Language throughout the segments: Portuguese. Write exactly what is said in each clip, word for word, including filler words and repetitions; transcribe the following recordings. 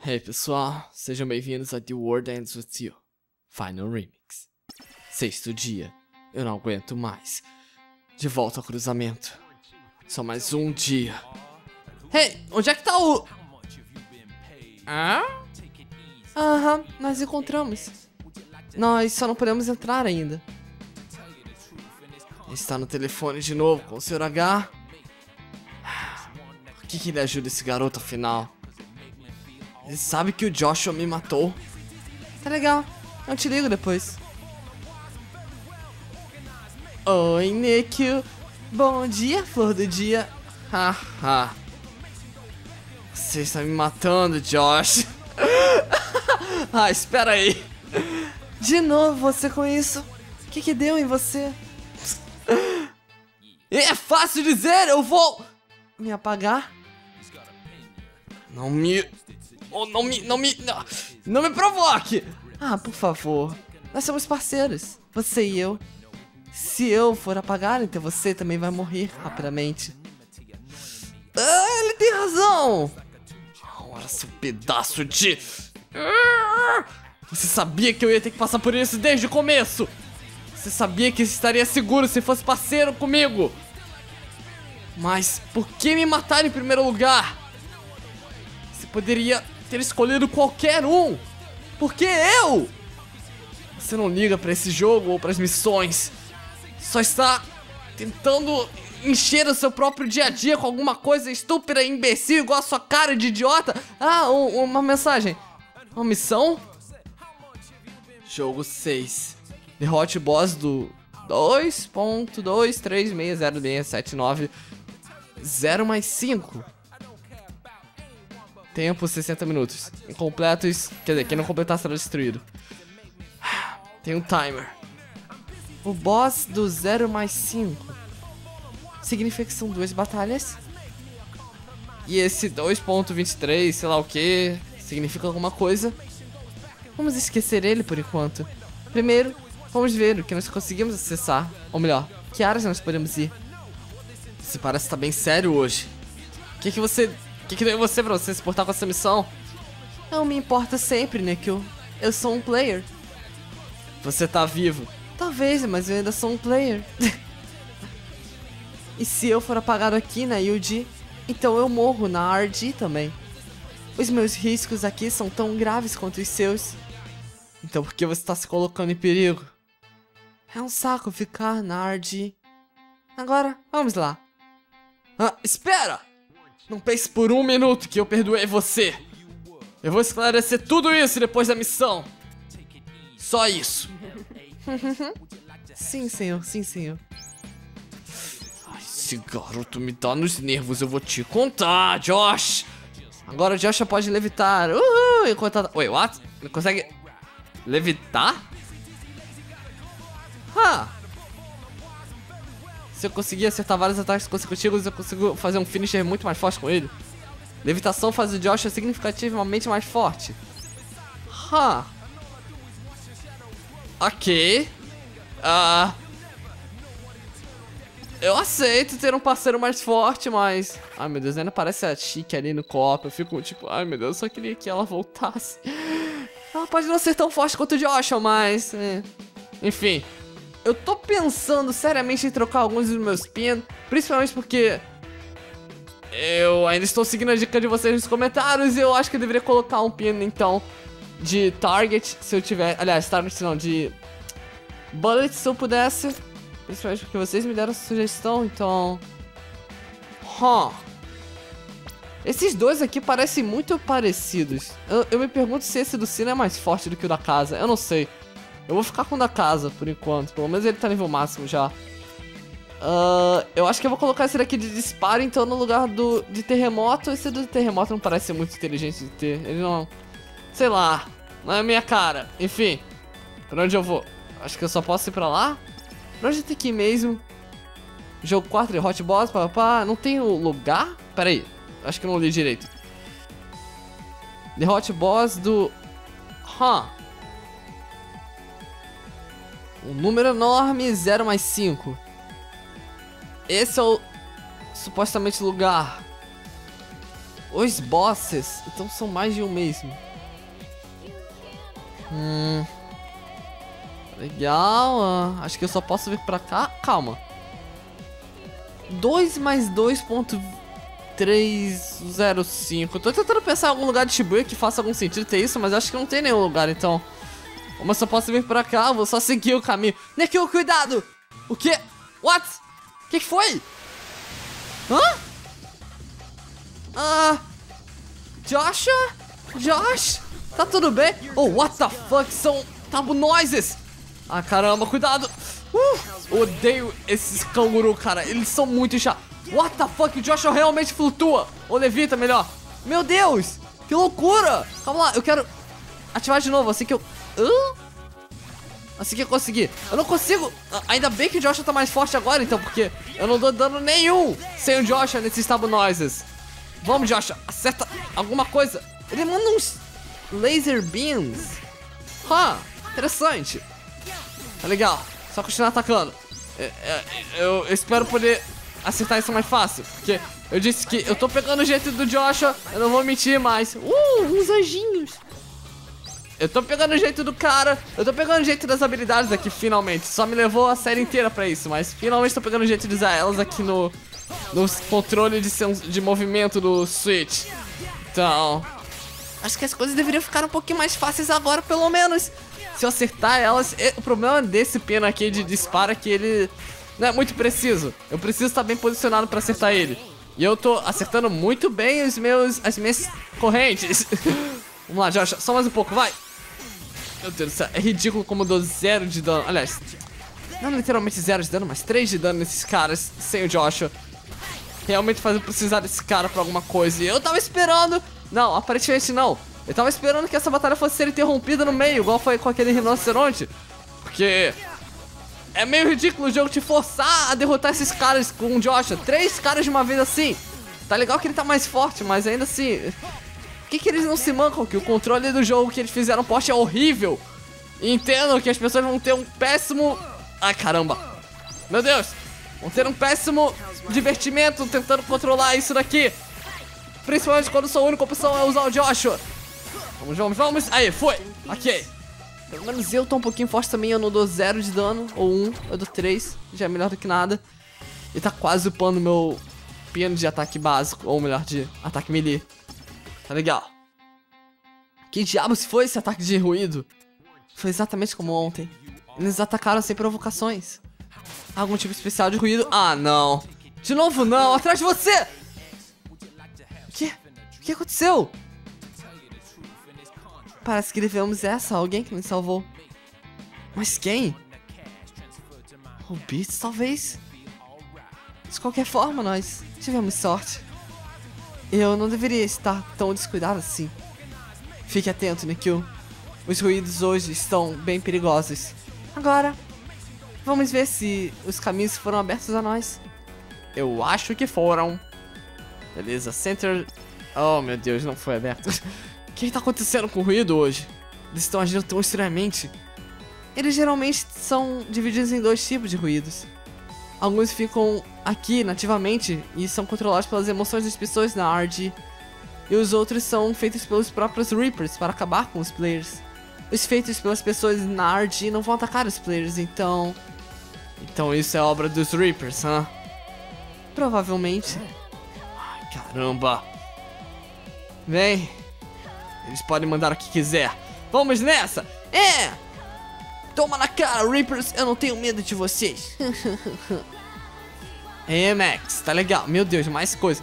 Hey pessoal, sejam bem-vindos a The World Ends With You Final Remix. Sexto dia, eu não aguento mais. De volta ao cruzamento. Só mais um dia. Hey, onde é que tá o... Ah? Aham, nós encontramos. Nós só não podemos entrar ainda. Ele está no telefone de novo com o senhor H. Por que que ele ajuda esse garoto afinal? Ele sabe que o Joshua me matou. Tá legal, eu te ligo depois. Oi, Nick. Bom dia, flor do dia. Haha. Você está me matando, Josh. Ah, espera aí. De novo você com isso? O que que deu em você? É fácil dizer, eu vou... Me apagar? Não me... Oh, não me... Não me... Não, não me provoque! Ah, por favor. Nós somos parceiros. Você e eu. Se eu for apagar, então você também vai morrer rapidamente. Ah, ele tem razão! Ora, seu pedaço de... Você sabia que eu ia ter que passar por isso desde o começo! Você sabia que estaria seguro se fosse parceiro comigo! Mas por que me matar em primeiro lugar? Você poderia ter escolhido qualquer um! Por que eu? Você não liga pra esse jogo ou pras missões. Só está tentando encher o seu próprio dia a dia com alguma coisa estúpida e imbecil igual a sua cara de idiota. Ah, um, uma mensagem. Uma missão? Jogo seis. Derrote o boss do dois ponto dois três seis zero seis sete nove zero mais cinco. Tempo sessenta minutos. Incompletos. Quer dizer, quem não completar será destruído. Tem um timer. O boss do zero mais cinco significa que são duas batalhas. E esse dois ponto vinte e três, sei lá o que, significa alguma coisa. Vamos esquecer ele por enquanto. Primeiro, vamos ver o que nós conseguimos acessar. Ou melhor, que áreas nós podemos ir. Você parece estar bem sério hoje. O que que você... O que que deu em você pra você se portar com essa missão? Eu me importo sempre, Nikhil. Eu sou um player. Você tá vivo? Talvez, mas eu ainda sou um player. E se eu for apagado aqui na U G, então eu morro na R G também. Os meus riscos aqui são tão graves quanto os seus. Então por que você tá se colocando em perigo? É um saco ficar na R G. Agora, vamos lá. Ah, espera! Não pense por um minuto que eu perdoei você. Eu vou esclarecer tudo isso depois da missão. Só isso. Sim, senhor. Sim, senhor. Ai, esse garoto me dá nos nervos. Eu vou te contar, Josh. Agora o Josh pode levitar. Uhul, enquanto... Oi, what? Ele consegue levitar? Ah. Se eu conseguir acertar vários ataques consecutivos, eu consigo fazer um finisher muito mais forte com ele. Levitação faz o Joshua significativamente mais forte. Ha. Ok. Ah. Eu aceito ter um parceiro mais forte, mas... Ai, meu Deus, ainda parece a Chique ali no co-op. Eu fico tipo, ai, meu Deus, eu só queria que ela voltasse. Ela pode não ser tão forte quanto o Joshua, mas... É. Enfim. Eu tô pensando seriamente em trocar alguns dos meus pins, principalmente porque eu ainda estou seguindo a dica de vocês nos comentários e eu acho que eu deveria colocar um pin, então, de target, se eu tiver... Aliás, target não, de bullet, se eu pudesse, principalmente porque vocês me deram essa sugestão, então... Huh. Esses dois aqui parecem muito parecidos. Eu, eu me pergunto se esse do Sino é mais forte do que o da casa, eu não sei. Eu vou ficar com o da casa, por enquanto. Pelo menos ele tá nível máximo já. Uh, eu acho que eu vou colocar esse daqui de disparo, então, no lugar do de terremoto. Esse do terremoto não parece ser muito inteligente de ter. Ele não... Sei lá. Não é a minha cara. Enfim. Pra onde eu vou? Acho que eu só posso ir pra lá? Pra onde tem que ir mesmo? Jogo quatro, Hot Boss, papapá. Não tem o lugar? Pera aí. Acho que eu não li direito. The Hot Boss do... Huh. Um número enorme, zero mais cinco. Esse é o supostamente lugar. os bosses. Então são mais de um mesmo. Hum. Legal. Uh, acho que eu só posso vir pra cá. Calma. dois mais dois ponto trezentos e cinco. Tô tentando pensar em algum lugar de Shibuya que faça algum sentido ter isso, mas acho que não tem nenhum lugar, então. Como eu só posso vir pra cá, eu vou só seguir o caminho. Nekio, cuidado! O quê? What? O que, que foi? Hã? Ah... Joshua? Josh? Tá tudo bem? Oh, what the fuck? São tabu noises! Ah, caramba, cuidado! Uh, odeio esses canguru, cara. Eles são muito chatos. What the fuck? O Joshua realmente flutua. Ou levita, melhor. Meu Deus! Que loucura! Calma lá, eu quero ativar de novo, assim que eu... Uh? Assim que eu conseguir. Eu não consigo... Ainda bem que o Joshua tá mais forte agora, então, porque eu não dou dano nenhum sem o Joshua nesses tabu noises. Vamos, Joshua. Acerta alguma coisa. Ele manda uns laser beams. Ah, interessante. Tá legal. Só continuar atacando. Eu, eu, eu espero poder acertar isso mais fácil. Porque eu disse que eu tô pegando o jeito do Joshua. Eu não vou mentir mais. Uh, uns anjinhos. Eu tô pegando o jeito do cara. Eu tô pegando o jeito das habilidades aqui, finalmente. Só me levou a série inteira pra isso. Mas finalmente tô pegando o jeito de usar elas aqui no... no controle de, de movimento do Switch. Então... acho que as coisas deveriam ficar um pouquinho mais fáceis agora, pelo menos. Se eu acertar elas... O problema desse pino aqui de disparo é que ele não é muito preciso. Eu preciso estar bem posicionado pra acertar ele. E eu tô acertando muito bem os meus, as minhas correntes. Vamos lá, Joshua. Só mais um pouco, vai. Meu Deus do céu. É ridículo como eu dou zero de dano. Aliás, não literalmente zero de dano, mas três de dano nesses caras sem o Joshua. Realmente faz eu precisar desse cara pra alguma coisa. E eu tava esperando... Não, aparentemente não. Eu tava esperando que essa batalha fosse ser interrompida no meio, igual foi com aquele rinoceronte. Porque... é meio ridículo o jogo te forçar a derrotar esses caras com o Joshua. Três caras de uma vez assim. Tá legal que ele tá mais forte, mas ainda assim... por que que eles não se mancam? Que o controle do jogo que eles fizeram porte é horrível. E entendam que as pessoas vão ter um péssimo... ai, caramba. Meu Deus. Vão ter um péssimo divertimento tentando controlar isso daqui. Principalmente quando sua única opção é usar o Joshua. Vamos, vamos, vamos. Aí, foi. Ok. Pelo menos eu tô um pouquinho forte também. Eu não dou zero de dano. Ou um. Eu dou três. Já é melhor do que nada. E tá quase upando meu pino de ataque básico. Ou melhor, de ataque melee. Tá legal. Que diabos foi esse ataque de ruído? Foi exatamente como ontem. Eles atacaram sem provocações. Algum tipo especial de ruído? Ah, não. De novo não. Atrás de você. O que? O que aconteceu? Parece que devemos essa. Alguém que me salvou. Mas quem? O Beats, talvez? De qualquer forma, nós tivemos sorte. Eu não deveria estar tão descuidado assim. Fique atento, Nekio. Os ruídos hoje estão bem perigosos. Agora, vamos ver se os caminhos foram abertos a nós. Eu acho que foram. Beleza, Center... oh, meu Deus, não foi aberto. O que está acontecendo com o ruído hoje? Eles estão agindo tão estranhamente. Eles geralmente são divididos em dois tipos de ruídos. Alguns ficam aqui nativamente e são controlados pelas emoções das pessoas na R G. E os outros são feitos pelos próprios Reapers para acabar com os players. Os feitos pelas pessoas na R G não vão atacar os players, então... então isso é obra dos Reapers, hã? Provavelmente. Ai, caramba. Bem, eles podem mandar o que quiser. Vamos nessa! É! Toma na cara, Reapers, eu não tenho medo de vocês. É, Max, tá legal. Meu Deus, mais coisa.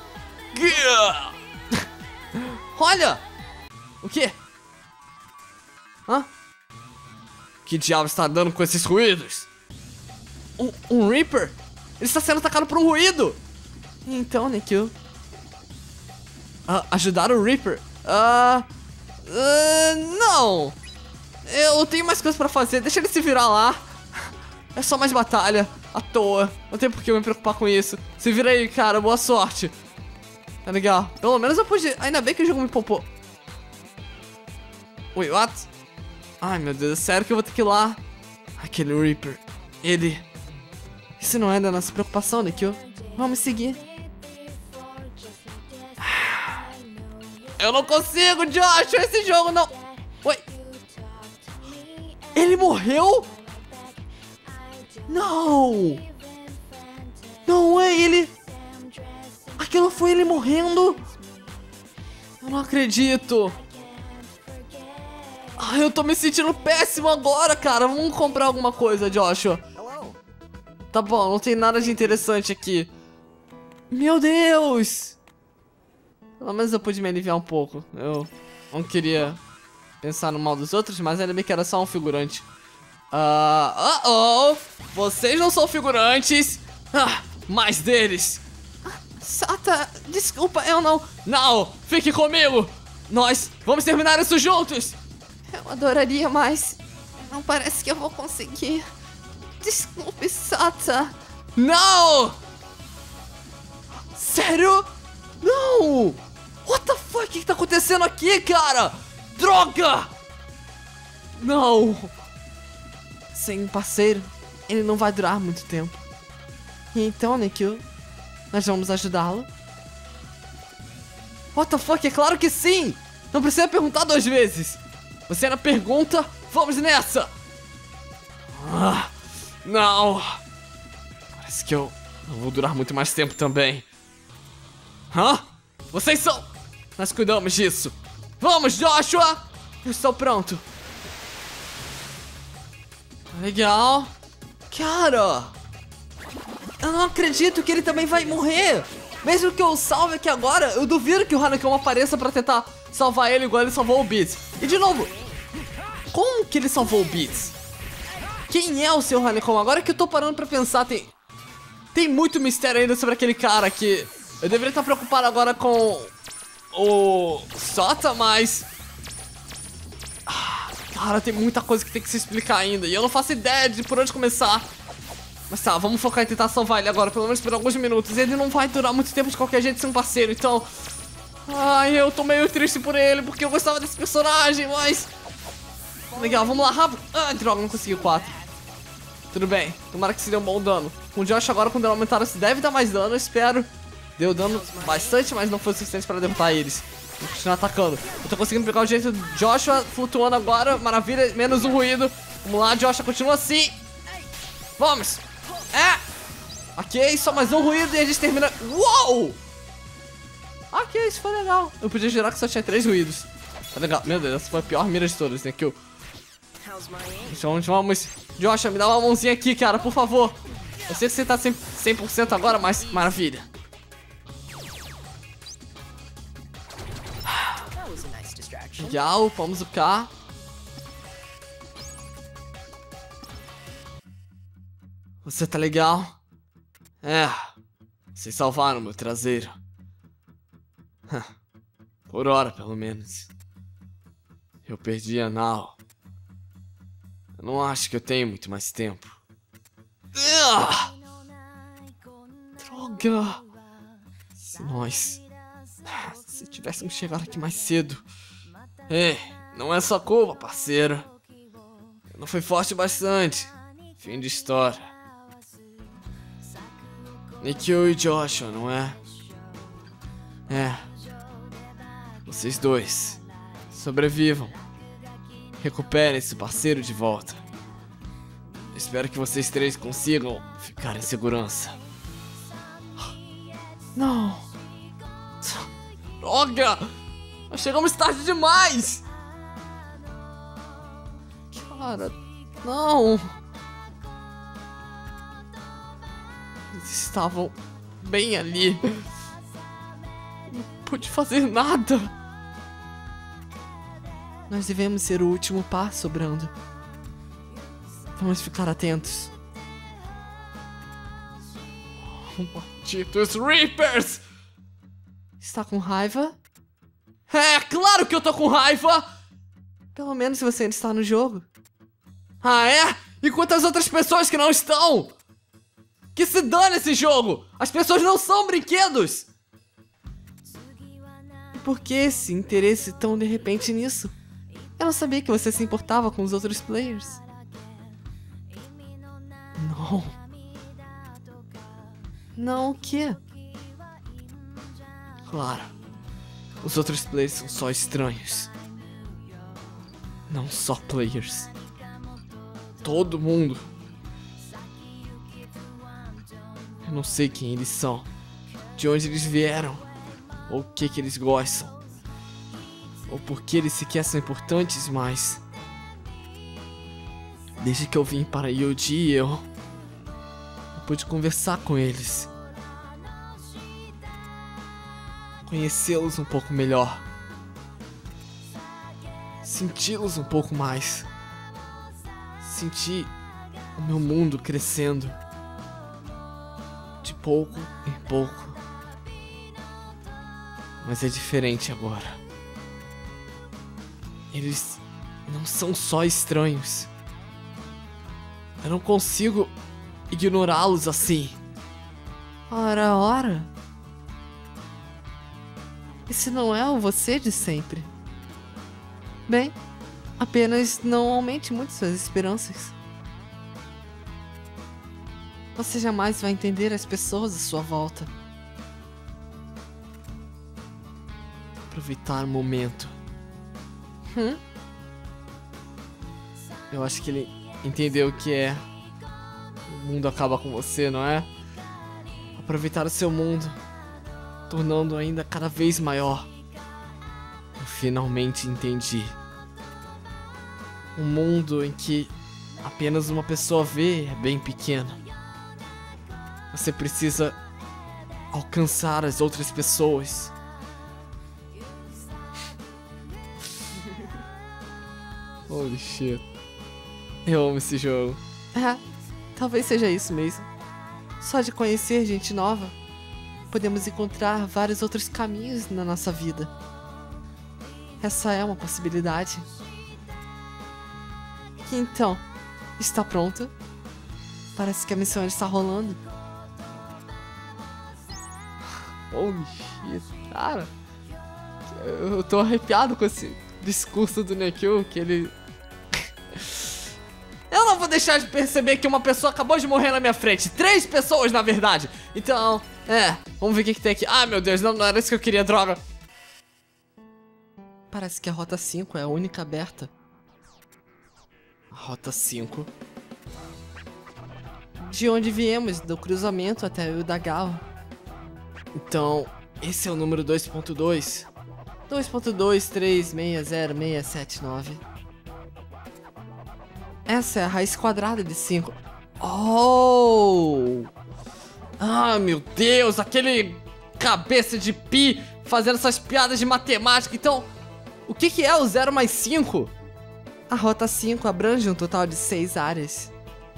Olha! O quê? Hã? Que diabo está dando com esses ruídos? Um, um Reaper? Ele está sendo atacado por um ruído! Então, Nekio... Uh, ajudar o Reaper? Ah... Uh, uh, não! Eu tenho mais coisas pra fazer, deixa ele se virar lá. É só mais batalha, à toa. Não tem por que eu me preocupar com isso. Se vira aí, cara, boa sorte. Tá legal. Pelo menos eu pude... ainda bem que o jogo me poupou. Wait, what? Ai, meu Deus, é sério que eu vou ter que ir lá? Aquele Reaper, ele... isso não é da nossa preocupação, Nekio. Vamos seguir. Eu não consigo, Josh. Esse jogo não... Oi. Ele morreu? Não. Não é ele. Aquilo foi ele morrendo. Eu não acredito. Ai, eu tô me sentindo péssimo agora, cara. Vamos comprar alguma coisa, Joshua. Tá bom, não tem nada de interessante aqui. Meu Deus. Pelo menos eu pude me aliviar um pouco. Eu não queria pensar no mal dos outros, mas ainda bem que era só um figurante. Ah, uh, uh oh, vocês não são figurantes. Ah, mais deles. Sata, desculpa, eu não... Não, fique comigo. Nós vamos terminar isso juntos. Eu adoraria, mas não parece que eu vou conseguir. Desculpe, Sata. Não! Sério? Não! What the fuck? O que tá acontecendo aqui, cara? Droga! Não! Sem um parceiro, ele não vai durar muito tempo. E então, Nikhil, nós vamos ajudá-lo? What the fuck? É claro que sim! Não precisa perguntar duas vezes. Você ainda pergunta, vamos nessa! Ah, não! Parece que eu não vou durar muito mais tempo também. Hã? Vocês são... Nós cuidamos disso. Vamos, Joshua! Eu estou pronto. Legal. Cara! Eu não acredito que ele também vai morrer. Mesmo que eu salve aqui agora, eu duvido que o Hanekon apareça pra tentar salvar ele igual ele salvou o Beats. E de novo, como que ele salvou o Beats? Quem é o seu Hanekon? Agora que eu tô parando pra pensar, tem... Tem muito mistério ainda sobre aquele cara que... Eu deveria estar preocupado agora com... O... Sota, mas... Ah, cara, tem muita coisa que tem que se explicar ainda. E eu não faço ideia de por onde começar. Mas tá, vamos focar em tentar salvar ele agora, pelo menos por alguns minutos. Ele não vai durar muito tempo de qualquer jeito sem um parceiro, então... Ai, eu tô meio triste por ele, porque eu gostava desse personagem, mas... Legal, vamos lá, rápido. Ah, droga, não consegui o quatro. Tudo bem, tomara que se dê um bom dano. Com o Josh agora, quando ele aumentar, se deve dar mais dano, eu espero. Deu dano bastante, mas não foi o suficiente para derrotar eles. Vou continuar atacando. Eu tô conseguindo pegar o jeito do Joshua flutuando agora, maravilha, menos um ruído. Vamos lá, Joshua, continua assim. Vamos. É. Ok, só mais um ruído e a gente termina... Uou! Ok, isso foi legal. Eu podia girar que só tinha três ruídos. Tá legal. Meu Deus, essa foi a pior mira de todas, né? Que eu... Então vamos... Joshua, me dá uma mãozinha aqui, cara, por favor. Eu sei que você tá cem por cento agora, mas maravilha. Legal, vamos cá. Você tá legal? É, vocês salvaram meu traseiro. Por hora, pelo menos. Eu perdi a Nao. Eu não acho que eu tenho muito mais tempo. Ah! Droga! Se nós... Se tivéssemos chegado aqui mais cedo... Ei, não é sua culpa, parceiro. Eu não fui forte bastante. Fim de história. Nikhil e Joshua, não é? É. Vocês dois. Sobrevivam. Recuperem esse parceiro de volta. Espero que vocês três consigam ficar em segurança. Não. Droga! Nós chegamos tarde demais! Cara, não! Eles estavam bem ali. Não pude fazer nada. Nós devemos ser o último passo, Brando. Vamos ficar atentos. Malditos Reapers! Está com raiva? É, claro que eu tô com raiva! Pelo menos se você ainda está no jogo. Ah, é? E quantas outras pessoas que não estão? Que se dane esse jogo! As pessoas não são brinquedos! E por que esse interesse tão de repente nisso? Eu não sabia que você se importava com os outros players. Não. Não o quê? Claro. Os outros players são só estranhos. Não só players. Todo mundo. Eu não sei quem eles são, de onde eles vieram, ou o que que eles gostam, ou por que eles sequer são importantes, mas desde que eu vim para U G, eu, eu pude conversar com eles, conhecê-los um pouco melhor, senti-los um pouco mais, sentir o meu mundo crescendo de pouco em pouco. Mas é diferente agora. Eles não são só estranhos. Eu não consigo ignorá-los assim. Ora, ora. Esse não é o você de sempre. Bem, apenas não aumente muito suas esperanças. Você jamais vai entender as pessoas à sua volta. Aproveitar o momento. Hum? Eu acho que ele entendeu o que é. O mundo acaba com você, não é? Aproveitar o seu mundo, tornando-o ainda cada vez maior. Eu finalmente entendi. Um mundo em que apenas uma pessoa vê é bem pequeno. Você precisa alcançar as outras pessoas. Holy shit. Eu amo esse jogo. É, talvez seja isso mesmo. Só de conhecer gente nova, podemos encontrar vários outros caminhos na nossa vida. Essa é uma possibilidade. Então, está pronto? Parece que a missão está rolando. Holy shit, cara. Eu tô arrepiado com esse discurso do Nekio, que ele... Eu não vou deixar de perceber que uma pessoa acabou de morrer na minha frente. Três pessoas, na verdade. Então, é, vamos ver o que, que tem aqui. Ah, meu Deus, não, não era isso que eu queria, droga. Parece que a Rota cinco é a única aberta. A Rota cinco. De onde viemos, do cruzamento até o Udagawa. Então, esse é o número dois ponto dois. dois ponto dois três seis zero seis sete nove. Essa é a raiz quadrada de cinco. Oh! Ah, meu Deus, aquele cabeça de pi fazendo essas piadas de matemática. Então, o que que é o zero mais cinco? A Rota cinco abrange um total de seis áreas.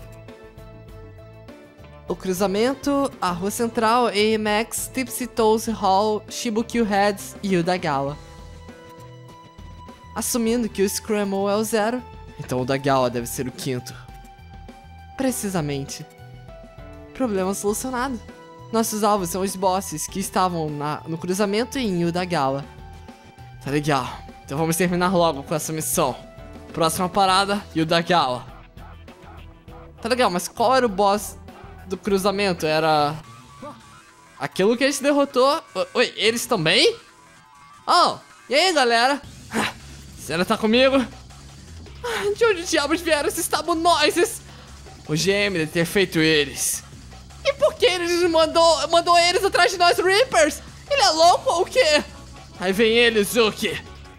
O cruzamento, a Rua Central, A M X, Tipsy Toes Hall, Shibuya Heads e Udagawa. Assumindo que o Scramble é o zero, então o Udagawa deve ser o quinto. Precisamente. Problema solucionado. Nossos alvos são os bosses que estavam na, no cruzamento e em Udagawa. Tá legal. Então vamos terminar logo com essa missão. Próxima parada, Udagawa. Tá legal, mas qual era o boss do cruzamento? Era... aquilo que a gente derrotou. Oi, eles também? Oh, e aí, galera? Você ainda tá comigo? De onde diabos vieram esses tabunoises? O G M deve ter feito eles. E por que ele mandou, mandou eles atrás de nós, Reapers? Ele é louco ou o quê? Aí vem ele, Zuki.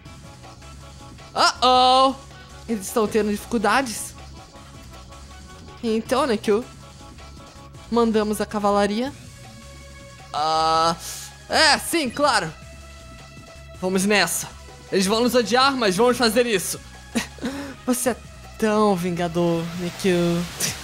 Uh-oh. Eles estão tendo dificuldades. Então, Nekio, mandamos a cavalaria. Ah, uh, é, sim, claro. Vamos nessa. Eles vão nos odiar, mas vamos fazer isso. Você é tão vingador, Nekio.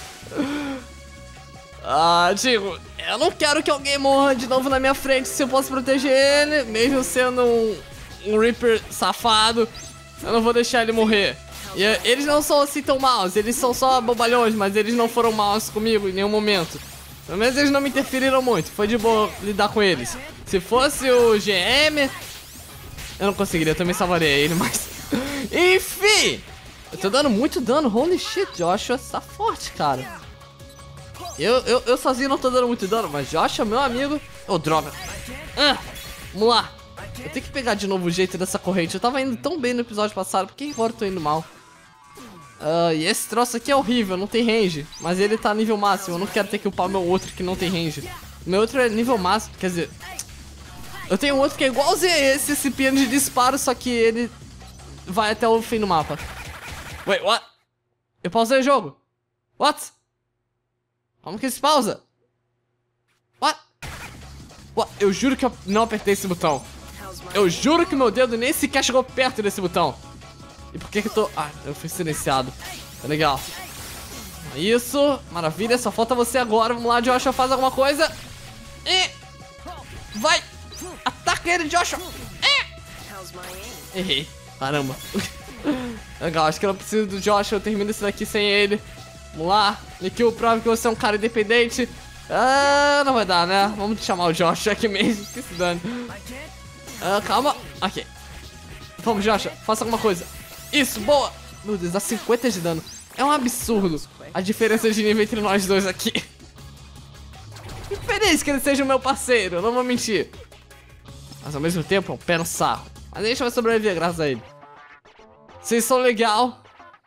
Ah, digo, eu não quero que alguém morra de novo na minha frente se eu posso proteger ele, mesmo sendo um, um Reaper safado. Eu não vou deixar ele morrer. E eles não são assim tão maus, eles são só bobalhões, mas eles não foram maus comigo em nenhum momento. Pelo menos eles não me interferiram muito, foi de boa lidar com eles. Se fosse o G M, eu não conseguiria, eu também salvaria ele, mas... Enfim! Eu tô dando muito dano, holy shit, Joshua tá forte, cara. Eu, eu, eu sozinho não tô dando muito dano, mas Joshua, meu amigo... Ô, oh, droga. Ah, vamos lá. Eu tenho que pegar de novo o jeito dessa corrente. Eu tava indo tão bem no episódio passado. Por que agora eu tô indo mal? Uh, e esse troço aqui é horrível, não tem range. Mas ele tá nível máximo. Eu não quero ter que upar meu outro que não tem range. Meu outro é nível máximo, quer dizer... Eu tenho outro que é igualzinho a esse, esse piano de disparo, só que ele vai até o fim do mapa. Wait, what? Eu pausei o jogo. What? Como que se pausa? What? What? Eu juro que eu não apertei esse botão. Eu juro que meu dedo nem sequer chegou perto desse botão. E por que que eu tô... Ah, eu fui silenciado. Tá legal. Isso, maravilha, só falta você agora. Vamos lá, Joshua, faz alguma coisa. E... Vai! Ataca ele, Joshua! E... Errei. Caramba. Legal, acho que eu não preciso do Joshua. Eu termino isso daqui sem ele. Vamos lá. Nikil, prove que você é um cara independente. Ah, não vai dar, né? Vamos chamar o Joshua aqui mesmo. Que se dane. Ah, calma. Ok. Vamos, Joshua. Faça alguma coisa. Isso, boa. Meu Deus, dá cinquenta de dano. É um absurdo a diferença de nível entre nós dois aqui. Fico feliz que ele seja o meu parceiro, não vou mentir. Mas ao mesmo tempo é um pé no sarro. Mas a gente vai sobreviver graças a ele. Vocês são legal.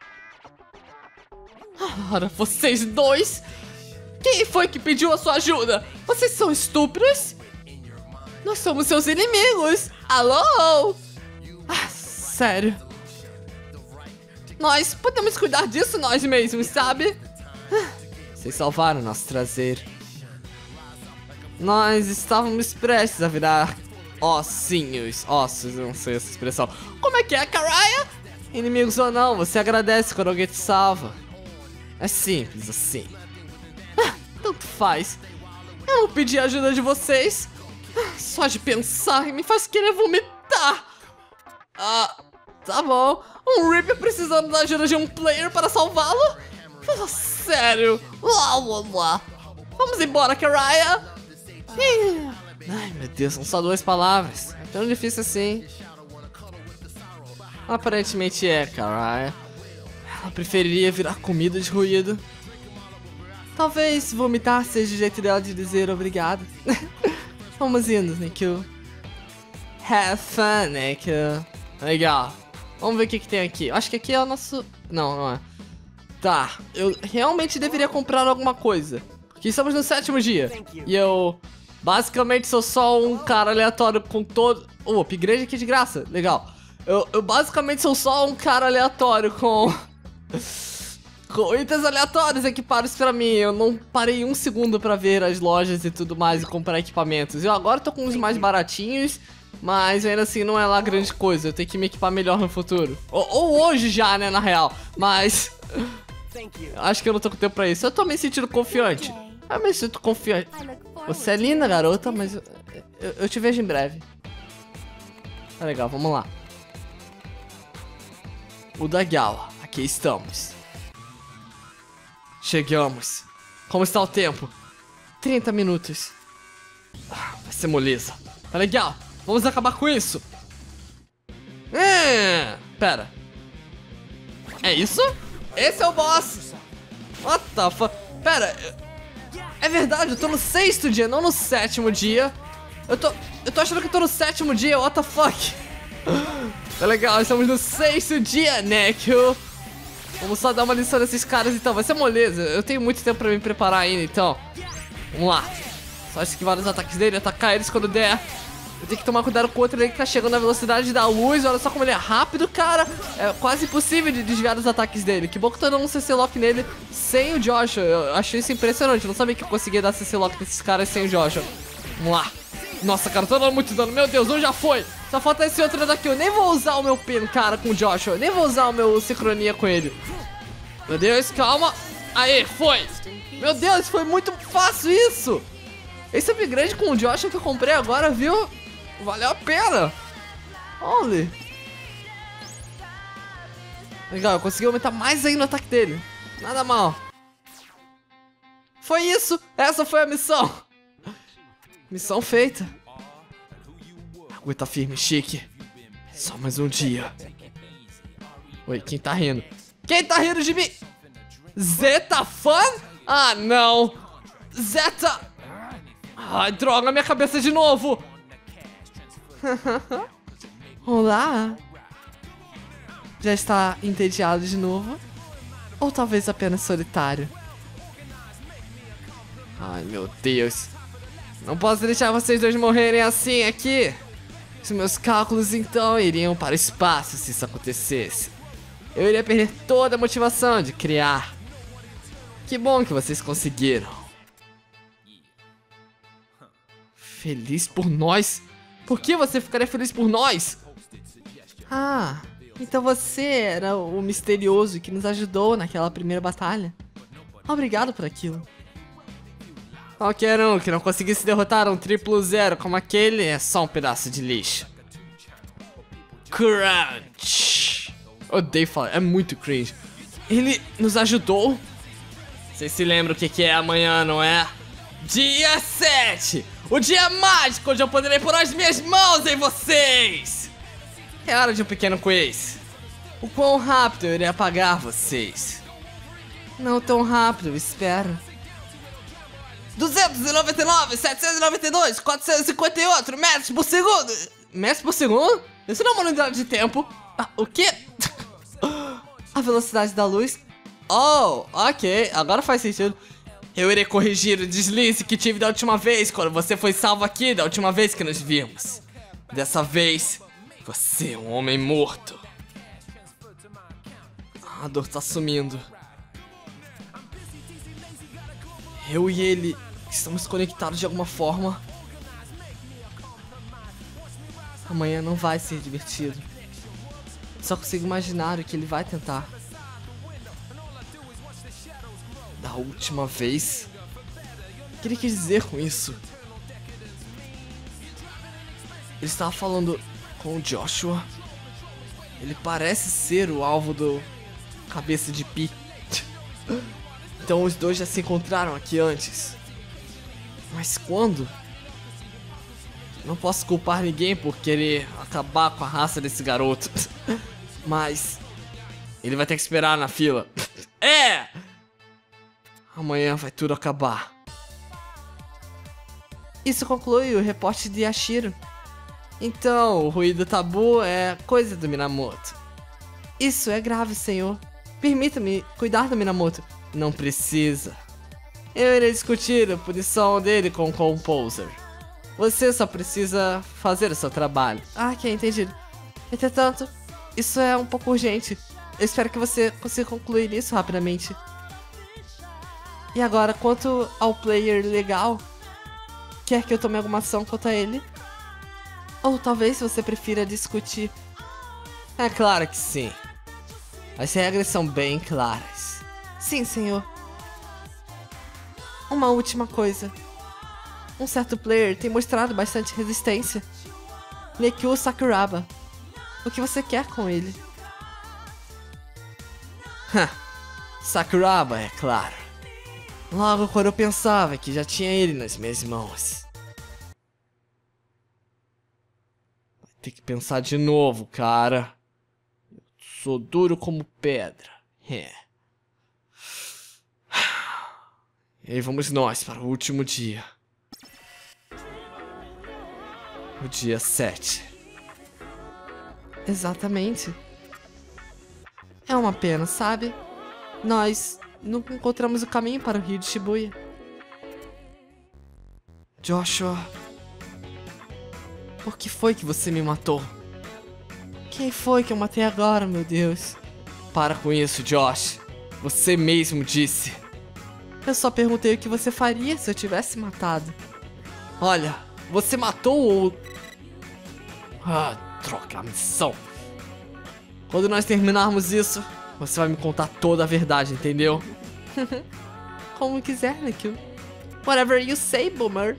Ora, vocês dois. Quem foi que pediu a sua ajuda? Vocês são estúpidos? Nós somos seus inimigos. Alô? Ah, sério. Nós podemos cuidar disso nós mesmos, sabe? Vocês salvaram nosso traseiro. Nós estávamos prestes a virar ossinhos. Ossos, eu não sei essa expressão. Como é que é, Karaya? Inimigos ou não, você agradece quando alguém te salva. É simples assim. Ah, tanto faz. Eu não pedi a ajuda de vocês. Só de pensar me faz querer vomitar. Ah, tá bom. Um Reaper precisando da ajuda de um player para salvá-lo? Fala sério. Blá, blá, blá. Vamos embora, Karaya. Ai, meu Deus, são só duas palavras. É tão difícil assim. Aparentemente é, Karaya. Ela preferiria virar comida de ruído. Talvez vomitar seja o jeito dela de dizer obrigado. Vamos indo, Nikil. Have fun, Nikil. Legal. Vamos ver o que, que tem aqui. Acho que aqui é o nosso... Não, não é. Tá, eu realmente deveria comprar alguma coisa. Porque estamos no sétimo dia. E eu... Basicamente sou só um cara aleatório com todo... Oh, upgrade aqui de graça. Legal. Eu, eu basicamente sou só um cara aleatório com... com itens aleatórios equipados pra mim. Eu não parei um segundo pra ver as lojas e tudo mais e comprar equipamentos. Eu agora tô com os mais baratinhos... Mas ainda assim não é lá grande coisa. Eu tenho que me equipar melhor no futuro. Ou, ou hoje já, né, na real. Mas... acho que eu não tô com tempo pra isso. Eu tô me sentindo confiante. Eu me sinto confiante. Você é linda, garota, mas... Eu, eu, eu te vejo em breve. Tá legal, vamos lá. O Dagawa. Aqui estamos. Chegamos. Como está o tempo? trinta minutos. Ah, vai ser moleza. Tá legal. Vamos acabar com isso. É, pera. É isso? Esse é o boss. What the fuck? Pera. É verdade, eu tô no sexto dia, não no sétimo dia. Eu tô, eu tô achando que eu tô no sétimo dia, what the fuck? Tá legal, estamos no sexto dia, Nikil. Vamos só dar uma lição nesses caras então, vai ser moleza. Eu tenho muito tempo pra me preparar ainda, então. Vamos lá. Só esquivar os ataques dele, atacar eles quando der. Eu tenho que tomar cuidado com o outro ali que tá chegando na velocidade da luz. Olha só como ele é rápido, cara. É quase impossível de desviar dos ataques dele. Que bom que eu tô dando um C C Lock nele sem o Joshua. Eu achei isso impressionante. Eu não sabia que eu conseguia dar C C Lock nesses caras sem o Joshua. Vamos lá. Nossa, cara, tô dando muito dano. Meu Deus, um já foi. Só falta esse outro daqui. Eu nem vou usar o meu pin, cara, com o Joshua. Eu nem vou usar o meu sincronia com ele. Meu Deus, calma. Aê, foi. Meu Deus, foi muito fácil isso. Esse upgrade com o Joshua que eu comprei agora, viu? Valeu a pena. Olha. Legal, eu consegui aumentar mais ainda o ataque dele. Nada mal. Foi isso. Essa foi a missão. Missão feita. Aguenta firme, Chique. Só mais um dia. Oi, quem tá rindo? Quem tá rindo de mim? Zeta Fan? Ah, não. Zeta. Ai, droga, minha cabeça de novo. Olá? Já está entediado de novo? Ou talvez apenas solitário? Ai, meu Deus. Não posso deixar vocês dois morrerem assim aqui. Os meus cálculos então iriam para o espaço se isso acontecesse. Eu iria perder toda a motivação de criar. Que bom que vocês conseguiram. Feliz por nós? Por que você ficaria feliz por nós? Ah, então você era o misterioso que nos ajudou naquela primeira batalha. Obrigado por aquilo. Qualquer um que não conseguisse derrotar um triplo zero como aquele é só um pedaço de lixo. Crunch. Odeio falar, é muito cringe. Ele nos ajudou? Vocês se lembram o que, que é amanhã, não é? Dia sete! O dia mágico onde eu poderei pôr as minhas mãos em vocês! É hora de um pequeno quiz. O quão rápido eu irei apagar vocês? Não tão rápido, eu espero. duzentos e noventa e nove, setecentos e noventa e dois, quatrocentos e cinquenta e oito metros por segundo. Metros por segundo? Isso não é uma unidade de tempo. Ah, o quê? A velocidade da luz. Oh, ok, agora faz sentido. Eu irei corrigir o deslize que tive da última vez, quando você foi salvo aqui da última vez que nos vimos. Dessa vez, você é um homem morto. A dor tá sumindo. Eu e ele estamos conectados de alguma forma. Amanhã não vai ser divertido. Só consigo imaginar o que ele vai tentar. Da última vez? O que ele quis dizer com isso? Ele estava falando com o Joshua. Ele parece ser o alvo do Cabeça de Pi. Então os dois já se encontraram aqui antes. Mas quando? Não posso culpar ninguém por querer acabar com a raça desse garoto. Mas ele vai ter que esperar na fila. É! Amanhã vai tudo acabar. Isso conclui o reporte de Yashiro. Então, o ruído tabu é coisa do Minamoto. Isso é grave, senhor. Permita-me cuidar do Minamoto. Não precisa. Eu irei discutir a punição dele com o Composer. Você só precisa fazer o seu trabalho. Ah, ok, entendido. Entretanto, isso é um pouco urgente. Eu espero que você consiga concluir isso rapidamente. E agora, quanto ao player legal, quer que eu tome alguma ação contra ele? Ou talvez você prefira discutir? É claro que sim. As regras são bem claras. Sim, senhor. Uma última coisa. Um certo player tem mostrado bastante resistência. Nekyu Sakuraba. O que você quer com ele? Sakuraba, é claro. Logo quando eu pensava que já tinha ele nas minhas mãos. Vai ter que pensar de novo, cara. Eu sou duro como pedra. É. E aí vamos nós para o último dia. O dia sete. Exatamente. É uma pena, sabe? Nós nunca encontramos o caminho para o rio de Shibuya. Joshua, por que foi que você me matou? Quem foi que eu matei agora, meu Deus? Para com isso, Josh. Você mesmo disse. Eu só perguntei o que você faria se eu tivesse matado. Olha, você matou ou... Ah, troca a missão. Quando nós terminarmos isso, você vai me contar toda a verdade, entendeu? Como quiser, Nekyu. Whatever you say, Boomer.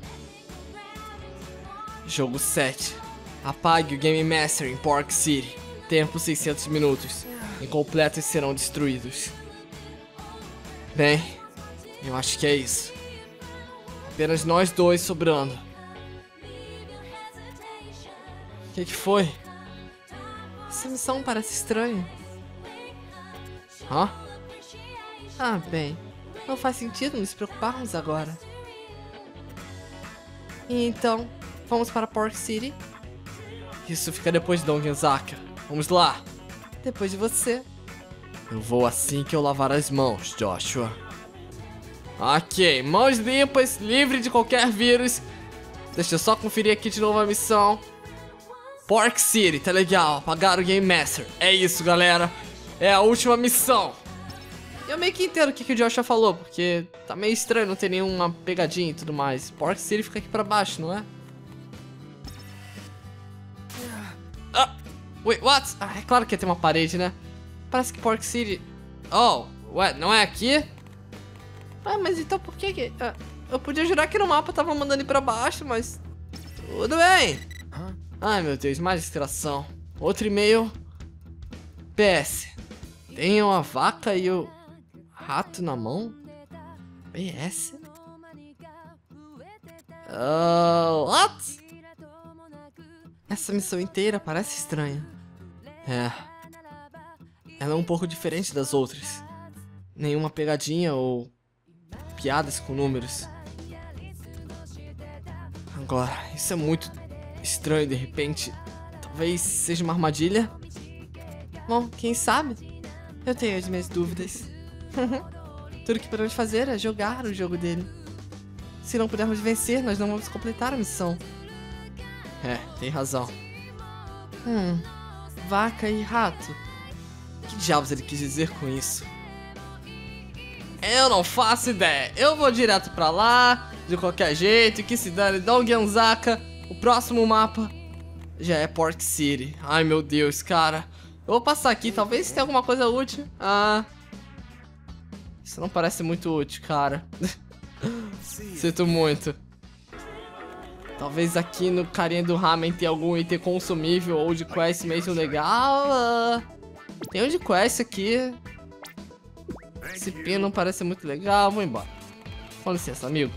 Jogo sete. Apague o Game Master em Pork City. Tempo seiscentos minutos. Incompletos serão destruídos. Bem, eu acho que é isso. Apenas nós dois sobrando. O que que foi? Essa missão parece estranha. Hã? Ah, bem. Não faz sentido nos preocuparmos agora. E então, vamos para Pork City? Isso fica depois de Don Genzaka. Vamos lá. Depois de você. Eu vou assim que eu lavar as mãos, Joshua. Ok, mãos limpas, livre de qualquer vírus. Deixa eu só conferir aqui de novo a missão. Pork City, tá legal. Apagar o Game Master. É isso, galera. É a última missão. Eu meio que entendo o que, que o Joshua falou, porque tá meio estranho não ter nenhuma pegadinha e tudo mais. Pork City fica aqui pra baixo, não é? Ah, wait, what? Ah, é claro que ia ter uma parede, né? Parece que Pork City... Oh, ué, não é aqui? Ah, mas então por que que... Ah, eu podia jurar que no mapa tava mandando ir pra baixo, mas... Tudo bem. Ai, meu Deus, mais distração. Outro e-mail. P S. Tem uma vaca e o rato na mão? P S? Uh, what? Essa missão inteira parece estranha. É. Ela é um pouco diferente das outras. Nenhuma pegadinha ou piadas com números. Agora, isso é muito estranho de repente. Talvez seja uma armadilha? Bom, quem sabe? Eu tenho as minhas dúvidas. Tudo que podemos fazer é jogar o jogo dele. Se não pudermos vencer, nós não vamos completar a missão. É, tem razão. Hum, vaca e rato. O que diabos ele quis dizer com isso? Eu não faço ideia. Eu vou direto pra lá, de qualquer jeito, que se dane. Don Genzaka. O próximo mapa já é Pork City. Ai, meu Deus, cara. Eu vou passar aqui, talvez tenha alguma coisa útil. Ah... Isso não parece muito útil, cara. Sinto muito. Talvez aqui no carinha do ramen tenha algum item consumível ou de quest mesmo legal. Ah... Tem um de quest aqui. Esse pino não parece muito legal. Vou embora. Com licença, amigo.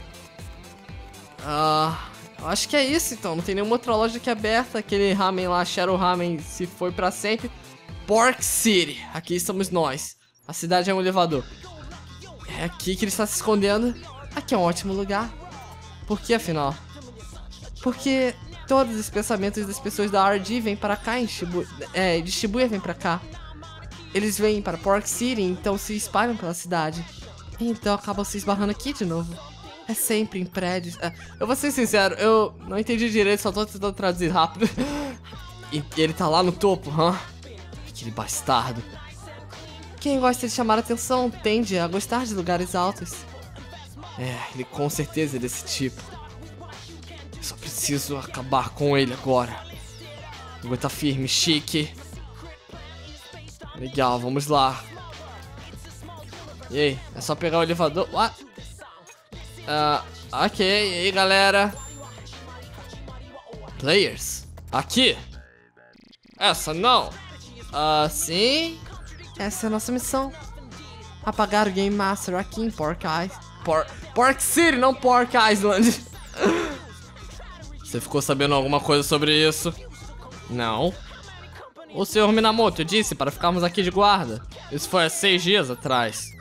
Ah... Eu acho que é isso, então. Não tem nenhuma outra loja aqui aberta. Aquele ramen lá, Shadow Ramen, se foi pra sempre. Pork City. Aqui estamos nós. A cidade é um elevador. É aqui que ele está se escondendo. Aqui é um ótimo lugar. Por que, afinal? Porque todos os pensamentos das pessoas da R D vêm para cá em Shibuya. É, de Shibuya vêm pra cá. Eles vêm para Pork City, então se espalham pela cidade. Então acabam se esbarrando aqui de novo. É sempre em prédios. É, eu vou ser sincero, eu não entendi direito, só tô tentando traduzir rápido. E ele tá lá no topo, hã? Aquele bastardo. Quem gosta de chamar atenção tende a gostar de lugares altos. É, ele com certeza é desse tipo. Eu só preciso acabar com ele agora. Aguenta firme, chique. Legal, vamos lá. E aí, é só pegar o elevador. What? Uh, ok, e aí galera? Players? Aqui? Essa não? Ah, uh, sim? Essa é a nossa missão. Apagar o Game Master aqui em Pork Island. Por Pork City, não Pork Island. Você ficou sabendo alguma coisa sobre isso? Não. O senhor Minamoto disse para ficarmos aqui de guarda. Isso foi há seis dias atrás.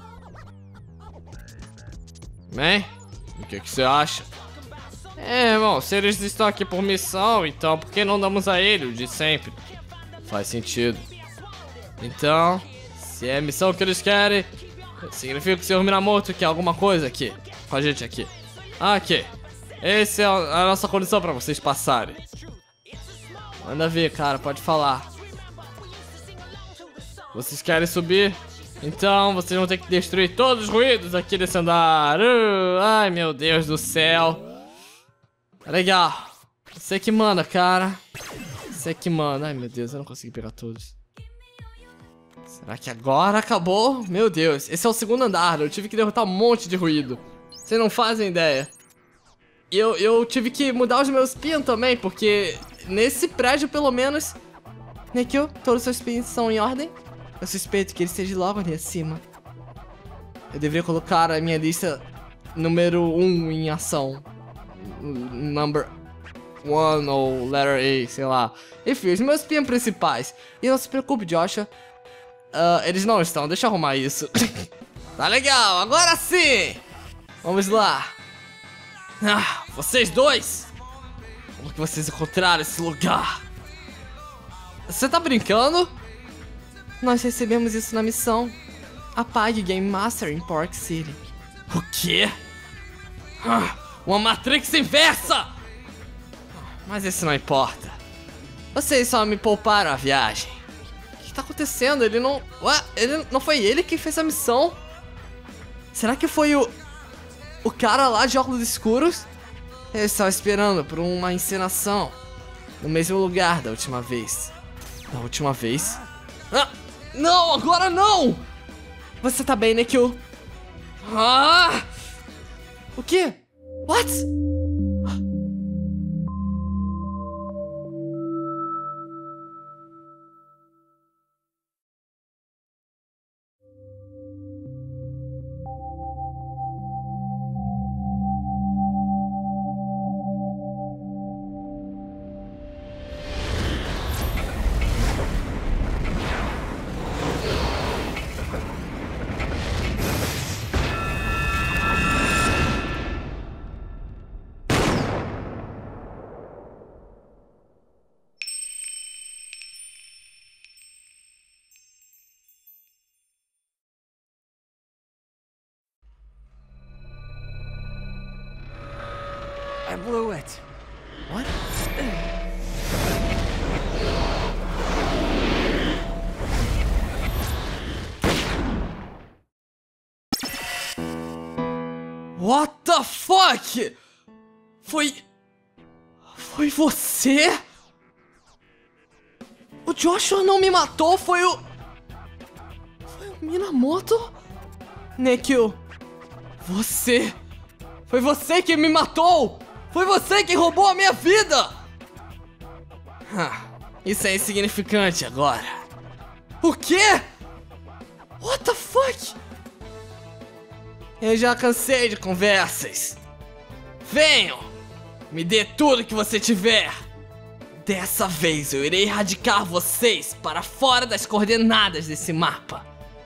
Bem, o que que você acha? É, bom, se eles estão aqui por missão, então por que não damos a ele o de sempre? Faz sentido. Então, se é a missão que eles querem, significa que o senhor Minamoto quer alguma coisa aqui, com a gente aqui. Ah, ok. Essa é a nossa condição pra vocês passarem. Manda ver, cara, pode falar. Vocês querem subir? Então vocês vão ter que destruir todos os ruídos aqui desse andar. Uh, ai, meu Deus do céu. Legal. Você que manda, cara. Você que manda. Ai, meu Deus, eu não consegui pegar todos. Será que agora acabou? Meu Deus, esse é o segundo andar. Eu tive que derrotar um monte de ruído. Vocês não fazem ideia. E eu, eu tive que mudar os meus pins também, porque nesse prédio, pelo menos... Nekio, todos os seus pins são em ordem? Eu suspeito que ele esteja logo ali acima. Eu deveria colocar a minha lista número um em ação. Number one ou letter A, sei lá. Enfim, os meus pins principais. E não se preocupe, Joshua. Uh, eles não estão, deixa eu arrumar isso. Tá legal, agora sim! Vamos lá. Ah, vocês dois! Como que vocês encontraram esse lugar? Você tá brincando? Nós recebemos isso na missão. Apague Game Master em Pork City. O quê? Ah, uma Matrix inversa! Mas isso não importa. Vocês só me pouparam a viagem. O que tá acontecendo? Ele não... Ué, ele... não foi ele que fez a missão? Será que foi o... o cara lá de óculos escuros? Eu estava esperando por uma encenação. No mesmo lugar da última vez. Da última vez? Ah! Não, agora não! Você tá bem, Nekio? Ah! O quê? What? I blew it. What? What the fuck? Foi... Foi você? O Joshua não me matou, foi o... Foi o Minamoto? Nekio, você... Foi você que me matou! Foi você que roubou a minha vida! Ah, isso é insignificante agora. O quê? What the fuck? Eu já cansei de conversas. Venham! Me dê tudo que você tiver. Dessa vez eu irei erradicar vocês para fora das coordenadas desse mapa.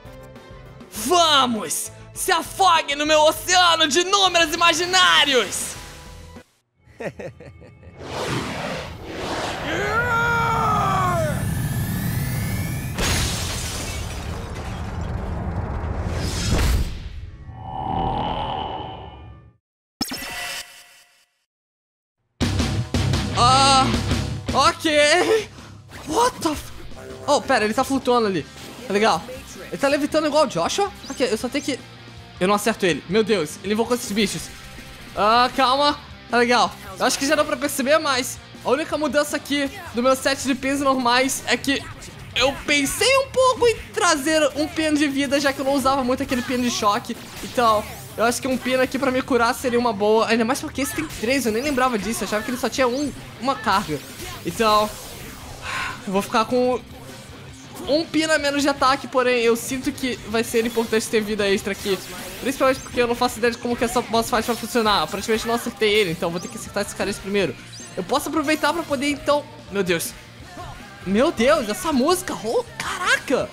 Vamos! Se afoguem no meu oceano de números imaginários! Ah, ok. What the f... Oh, pera, ele tá flutuando ali. Tá legal. Ele tá levitando igual o Joshua? Ok, eu só tenho que... Eu não acerto ele. Meu Deus, ele invocou esses bichos. Ah, calma. Tá legal. Eu acho que já dá pra perceber, mas a única mudança aqui do meu set de pins normais é que eu pensei um pouco em trazer um pino de vida, já que eu não usava muito aquele pino de choque. Então, eu acho que um pino aqui pra me curar seria uma boa. Ainda mais porque esse tem três, eu nem lembrava disso. Eu achava que ele só tinha um, uma carga. Então, eu vou ficar com um pino a menos de ataque, porém eu sinto que vai ser importante ter vida extra aqui. Principalmente porque eu não faço ideia de como que essa boss fight vai funcionar. Eu praticamente não acertei ele, então vou ter que acertar esses caras primeiro. Eu posso aproveitar pra poder, então... Meu Deus. Meu Deus, essa música... Oh, caraca!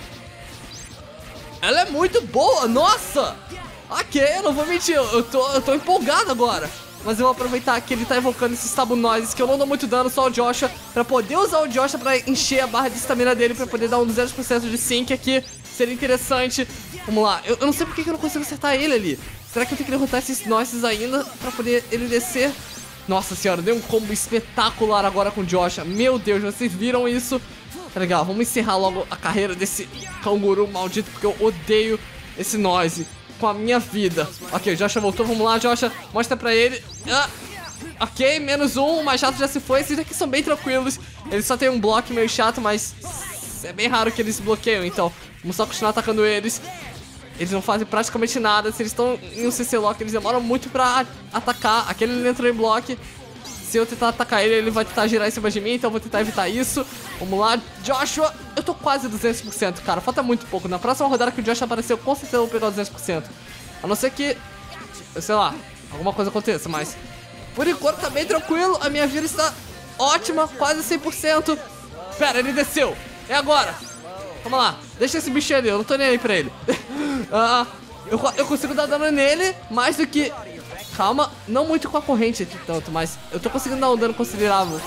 Ela é muito boa, nossa! Ok, eu não vou mentir, eu tô, eu tô empolgado agora. Mas eu vou aproveitar que ele tá evocando esses tabu noises, que eu não dou muito dano, só o Joshua, pra poder usar o Joshua pra encher a barra de estamina dele, pra poder dar um duzentos por cento de sync aqui. Seria interessante. Vamos lá, eu, eu não sei porque que eu não consigo acertar ele ali. Será que eu tenho que derrotar esses noises ainda pra poder ele descer? Nossa senhora, deu um combo espetacular agora com o Joshua. Meu Deus, vocês viram isso? Tá legal, vamos encerrar logo a carreira desse canguru maldito, porque eu odeio esse noise com a minha vida. Ok, o Joshua voltou, vamos lá, Joshua, mostra pra ele. Ah, ok, menos um, o mais chato já se foi. Esses aqui são bem tranquilos. Eles só tem um bloco meio chato, mas é bem raro que eles bloqueiam, então vamos só continuar atacando eles. Eles não fazem praticamente nada. Se eles estão em um C C Lock, eles demoram muito pra atacar. Aquele ele entrou em bloco. Se eu tentar atacar ele, ele vai tentar girar em cima de mim, então eu vou tentar evitar isso. Vamos lá, Joshua. Eu tô quase duzentos por cento, cara. Falta muito pouco. Na próxima rodada que o Joshua apareceu, com certeza eu vou pegar duzentos por cento. A não ser que, sei lá, alguma coisa aconteça, mas por enquanto tá bem tranquilo. A minha vida está ótima, quase cem por cento. Pera, ele desceu. É agora. Vamos lá, deixa esse bicho ali, eu não tô nem aí pra ele. uh, eu, eu consigo dar dano nele, mais do que... Calma, não muito com a corrente aqui tanto, mas eu tô conseguindo dar um dano considerável.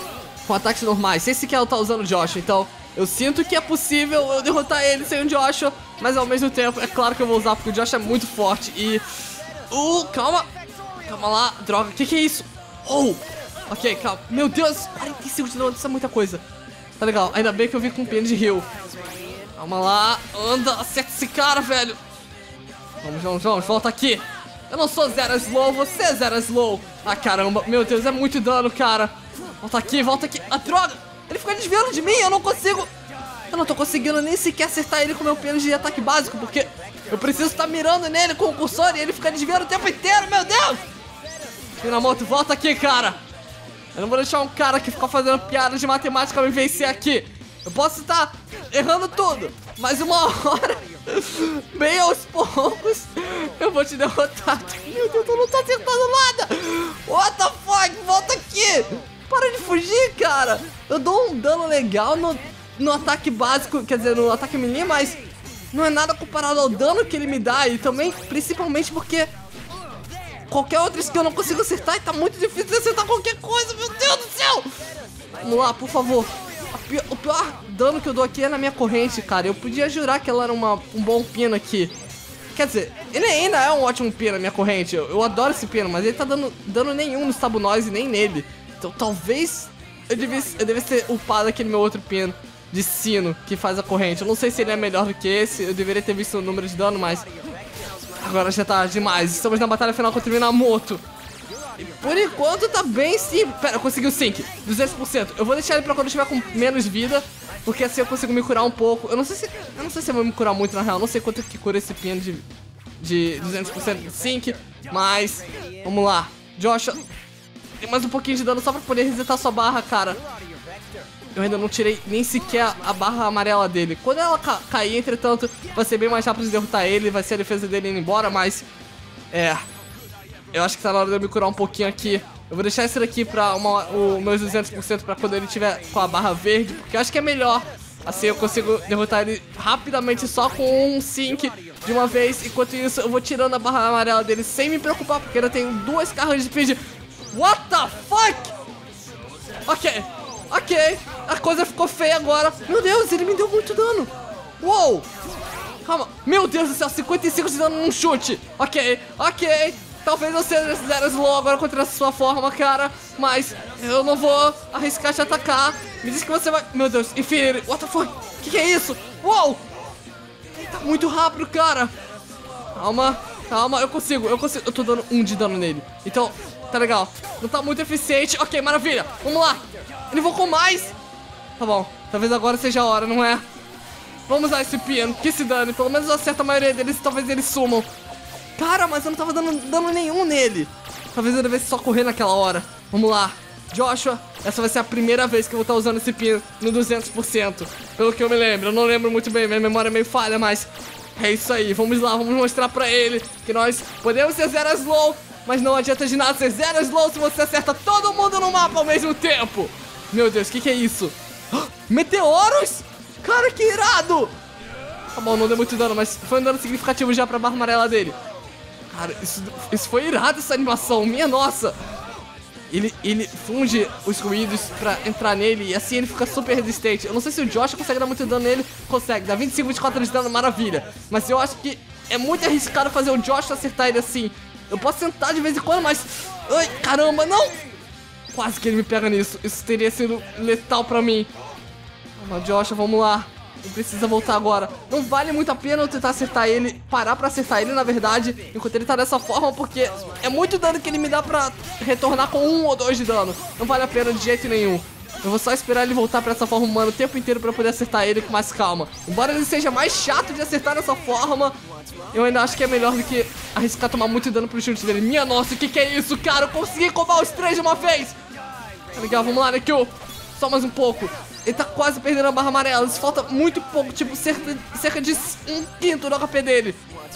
com ataques normais, sem sequer estar usando o Joshua. Então, eu sinto que é possível eu derrotar ele sem o Joshua, mas ao mesmo tempo, é claro que eu vou usar, porque o Joshua é muito forte. E... Uh, calma. Calma lá, droga, o que que é isso? Oh, ok, calma. Meu Deus, quarenta e cinco de dano, isso é muita coisa. Tá legal, ainda bem que eu vim com pena de heal. Calma lá, anda, acerta esse cara, velho. Vamos, vamos, vamos, volta aqui. Eu não sou zero slow, você é zero slow. Ah, caramba, meu Deus, é muito dano, cara. Volta aqui, volta aqui. Ah, droga, ele fica desviando de mim, eu não consigo. Eu não tô conseguindo nem sequer acertar ele com meu pênis de ataque básico, porque eu preciso estar mirando nele com o cursor e ele fica desviando o tempo inteiro, meu Deus. Minamoto, volta aqui, cara. Eu não vou deixar um cara que fica fazendo piadas de matemática me vencer aqui. Eu posso estar errando tudo, mas uma hora, bem aos poucos, eu vou te derrotar. Meu Deus, eu não tô acertando nada. What the fuck? Volta aqui. Para de fugir, cara. Eu dou um dano legal no, no ataque básico, quer dizer, no ataque melee, mas não é nada comparado ao dano que ele me dá. E também, principalmente porque qualquer outra skill eu não consigo acertar e tá muito difícil de acertar qualquer coisa, meu Deus do céu! Vamos lá, por favor. Pior, o pior dano que eu dou aqui é na minha corrente, cara. Eu podia jurar que ela era uma, um bom pino aqui. Quer dizer, ele ainda é um ótimo pino na minha corrente. Eu, eu adoro esse pino, mas ele tá dando dano nenhum nos Tabunóis e nem nele. Então talvez eu devesse, eu devesse ter upado aquele meu outro pino de sino que faz a corrente. Eu não sei se ele é melhor do que esse. Eu deveria ter visto o número de dano, mas... agora já tá demais. Estamos na batalha final contra o Minamoto. E por enquanto tá bem sim. Pera, eu consegui o sync, duzentos por cento. Eu vou deixar ele pra quando eu estiver com menos vida, porque assim eu consigo me curar um pouco. Eu não sei se eu não sei se eu vou me curar muito na real. Eu não sei quanto que cura esse pino de, de duzentos por cento de sync. Mas, vamos lá. Joshua, tem mais um pouquinho de dano só pra poder resetar sua barra, cara. Eu ainda não tirei nem sequer a barra amarela dele. Quando ela ca cair, entretanto, vai ser bem mais rápido de derrotar ele. Vai ser a defesa dele indo embora, mas... é... eu acho que tá na hora de eu me curar um pouquinho aqui. Eu vou deixar esse daqui pra uma, o meus duzentos por cento pra quando ele tiver com a barra verde, porque eu acho que é melhor. Assim eu consigo derrotar ele rapidamente só com um sync de uma vez. Enquanto isso, eu vou tirando a barra amarela dele sem me preocupar, porque ainda tenho duas cargas de speed. What the fuck? Ok. Ok, a coisa ficou feia agora. Meu Deus, ele me deu muito dano. Uou. Calma, meu Deus do céu, cinquenta e cinco de dano num chute. Ok, ok. Talvez eu seja zero slow agora contra essa sua forma, cara. Mas eu não vou arriscar te atacar. Me diz que você vai... meu Deus, Infinity, what the fuck? O que, que é isso? Uou. Ele tá muito rápido, cara. Calma, calma, eu consigo, eu consigo. Eu tô dando um de dano nele. Então, tá legal. Não tá muito eficiente. Ok, maravilha, vamos lá. Ele invocou mais. Tá bom, talvez agora seja a hora, não é? Vamos usar esse pino, que se dane. Pelo menos eu acerto a maioria deles e talvez eles sumam. Cara, mas eu não tava dando dano nenhum nele. Talvez eu devesse só correr naquela hora. Vamos lá, Joshua, essa vai ser a primeira vez que eu vou estar usando esse pino no duzentos por cento. Pelo que eu me lembro, eu não lembro muito bem, minha memória é meio falha, mas é isso aí. Vamos lá, vamos mostrar pra ele que nós podemos ser zero slow, mas não adianta de nada ser zero slow se você acerta todo mundo no mapa ao mesmo tempo. Meu Deus, o que, que é isso? Meteoros? Cara, que irado! Tá bom, não deu muito dano, mas foi um dano significativo já pra barra amarela dele. Cara, isso, isso foi irado, essa animação, minha nossa! Ele, ele funde os ruídos pra entrar nele e assim ele fica super resistente. Eu não sei se o Josh consegue dar muito dano nele. Consegue, dá vinte e cinco, vinte e quatro de dano, maravilha. Mas eu acho que é muito arriscado fazer o Josh acertar ele assim. Eu posso tentar de vez em quando, mas... ai, caramba, não! Quase que ele me pega nisso. Isso teria sido letal pra mim. Vamos, Josh, vamos lá. Ele precisa voltar agora. Não vale muito a pena eu tentar acertar ele, parar pra acertar ele, na verdade, enquanto ele tá dessa forma, porque é muito dano que ele me dá pra retornar com um ou dois de dano. Não vale a pena de jeito nenhum. Eu vou só esperar ele voltar pra essa forma humana o tempo inteiro pra poder acertar ele com mais calma. Embora ele seja mais chato de acertar dessa forma, eu ainda acho que é melhor do que arriscar tomar muito dano pro chute dele. Minha nossa, o que que é isso, cara? Eu consegui combar os três de uma vez. Tá legal, vamos lá, Nekio. Só mais um pouco. Ele tá quase perdendo a barra amarela. Isso falta muito pouco, tipo cerca, cerca de um quinto do H P dele.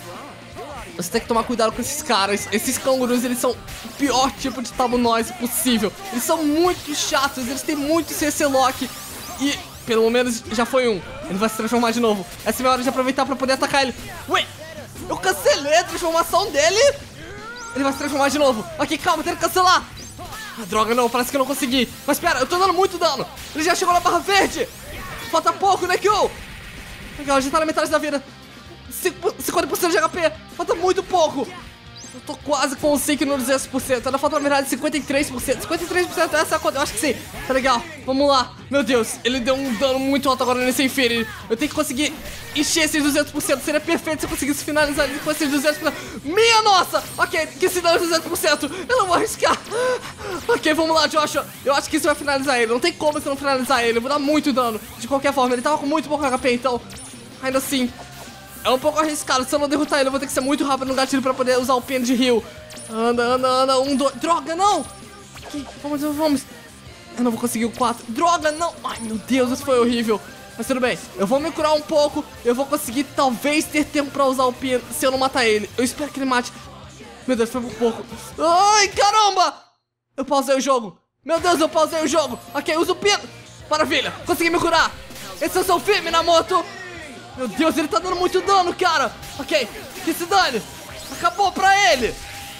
Você tem que tomar cuidado com esses caras. Esses cangurus, eles são o pior tipo de Tabunóis possível. Eles são muito chatos, eles têm muito C C Lock. E, pelo menos, já foi um. Ele vai se transformar de novo. Essa é a minha hora de aproveitar pra poder atacar ele. Ué, eu cancelei a transformação dele. Ele vai se transformar de novo. Ok, calma, tem que cancelar. Ah, droga, não, parece que eu não consegui. Mas pera, eu tô dando muito dano. Ele já chegou na barra verde. Falta pouco, né, Kyo? Legal, já tá na metade da vida. cinquenta por cento de H P. Falta muito pouco. Eu tô quase com o Sync no duzentos por cento. Ainda falta na verdade cinquenta e três por cento. cinquenta e três por cento essa é a conta, eu acho que sim. Tá legal, vamos lá. Meu Deus, ele deu um dano muito alto agora nesse Infinity. Eu tenho que conseguir encher esses duzentos por cento. Seria perfeito se eu conseguisse finalizar ele com esses duzentos por cento. Minha nossa! Ok, que se dano duzentos por cento. Eu não vou arriscar. Ok, vamos lá, Joshua. Eu acho que isso vai finalizar ele. Não tem como se não finalizar ele. Eu vou dar muito dano. De qualquer forma, ele tava com muito pouco H P, então ainda assim é um pouco arriscado. Se eu não derrotar ele, eu vou ter que ser muito rápido no gatilho pra poder usar o pin de heal. Anda, anda, anda. Um, dois. Droga, não! Ok, vamos, vamos. Eu não vou conseguir o quatro. Droga, não! Ai, meu Deus, isso foi horrível. Mas tudo bem. Eu vou me curar um pouco. Eu vou conseguir, talvez, ter tempo pra usar o pin se eu não matar ele. Eu espero que ele mate. Meu Deus, foi por pouco. Ai, caramba! Eu pausei o jogo. Meu Deus, eu pausei o jogo. Ok, uso o pin. Maravilha, consegui me curar. Esse é o seu fim, Minamoto. Meu Deus, ele tá dando muito dano, cara. Ok, que se dane. Acabou pra ele.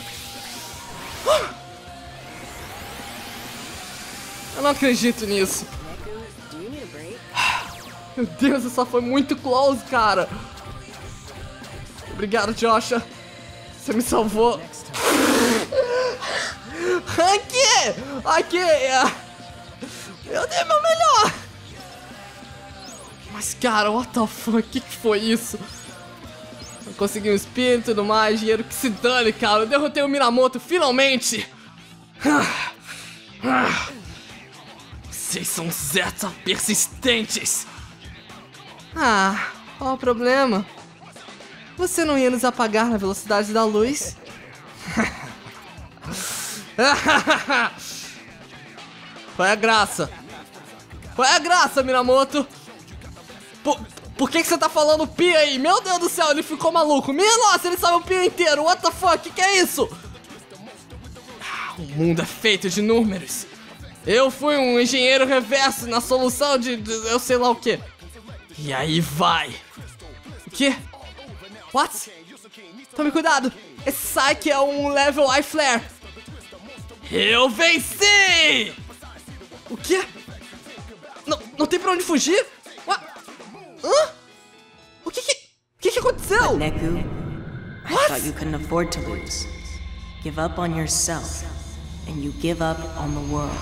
Eu não acredito nisso. Meu Deus, isso só foi muito close, cara. Obrigado, Joshua. Você me salvou. Aqui! Aqui! Eu dei meu melhor! Mas, cara, what the fuck? O que, que foi isso? Eu consegui um spin e tudo mais, dinheiro que se dane, cara. Eu derrotei o Minamoto, finalmente! Vocês são Zeta persistentes! Ah, qual o problema? Você não ia nos apagar na velocidade da luz? Qual é a graça? Qual é a graça, Minamoto? Por, por que, que você tá falando pi aí? Meu Deus do céu, ele ficou maluco. Minha nossa, ele sabe o pi inteiro. What the fuck? Que que é isso? Ah, o mundo é feito de números. Eu fui um engenheiro reverso na solução de, de eu sei lá o que. E aí vai. O quê? What? Tome cuidado. Esse Psyche é um level I Flare. Eu venci! O quê? Não, não tem pra onde fugir? What? Hã? O que que... O que que aconteceu? Neku, I What? thought you couldn't afford to lose. Give up on yourself, and you give up on the world.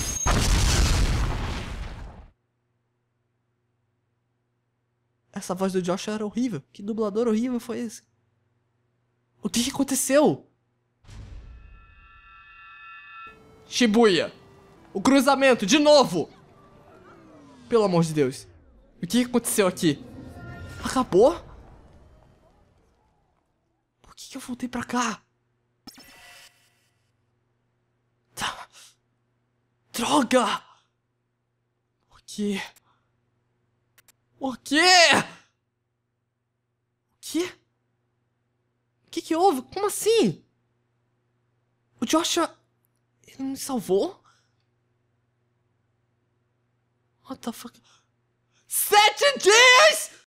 Essa voz do Josh era horrível. Que dublador horrível foi esse? O que que aconteceu? Shibuya. O cruzamento, de novo. Pelo amor de Deus. O que que aconteceu aqui? Acabou? Por que que eu voltei pra cá? Tá. Droga! O quê? O quê? O quê? O que que houve? Como assim? O Joshua... Ele me salvou? What the fuck? Sete dias?!